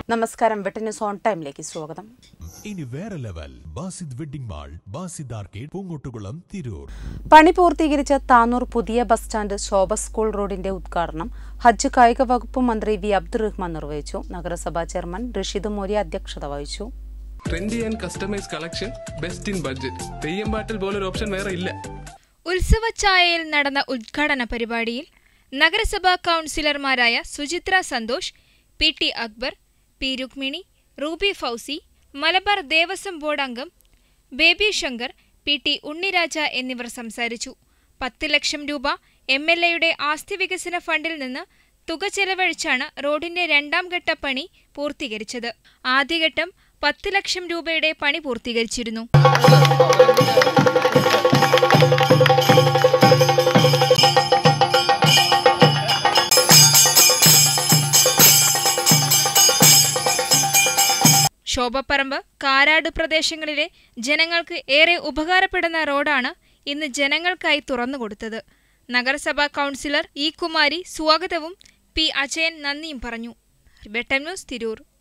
നമസ്കാരം, വെട്ടന്യൂസ് ഓൺ ടൈമിലേക്ക് സ്വാഗതം. ഇനി വേറെ level Basid wedding mall, Basid arcade, Poongottukulam, Tirur. പണി പൂർത്തീകരിച്ച താനൂർ പുതിയ ബസ് സ്റ്റാൻഡ് ശോഭ സ്കൂൾ റോഡിന്റെ ഉദ്ഘാടനം ഹജ്ജ് കായിക വകുപ്പ് മന്ത്രി വി അബ്ദുറഹ്മാൻ നിർവഹിച്ചു. നഗരസഭാ ചെയർമാൻ റഷീദ് മോരി അധ്യക്ഷത വഹിച്ചു. Trendy and customize collection, best in budget. തെയ്യമ്പാട്ടിൽ പോലൊരു ഓപ്ഷൻ വേറെ ഇല്ല. ഉത്സവച്ചായയിൽ നടന്ന ഉദ്ഘാടന പരിപാടിയിൽ നഗരസഭാ കൌൺസിലർമാരായ Suchitra Santhosh, P T Akbar, P Rukmini, Ruby Fauzi, Malabar Devaswom board അംഗം ബേബി ശങ്കർ, പി ടി ഉണ്ണിരാജ എന്നിവർ സംസാരിച്ചു. 10 ലക്ഷം രൂപ MLAയുടെ ആസ്തി വികസന ഫണ്ടിൽ നിന്ന് തുക ചെലവഴിച്ചാണ് റോഡിന്റെ 2ാം ഘട്ട പണി പൂർത്തീകരിച്ചത്. ആദ്യഘട്ടം 10 ലക്ഷം രൂപയുടെ പണി പൂർത്തീകരിച്ചിരുന്നു. ശോഭപ്പറമ്പ്, കാരാട് പ്രദേശങ്ങളിലെ ജനങ്ങൾക്ക് ഏറെ ഉപകാരപ്പെടുന്ന റോഡാണ് ഇന്ന് ജനങ്ങൾക്കായി തുറന്നുകൊടുത്തത്. നഗരസഭാ കൌൺസിലർ ഇ കുമാരി സ്വാഗതവും പി അജയൻ നന്ദിയും പറഞ്ഞു. വെട്ടന്യൂസ്, തിരൂർ.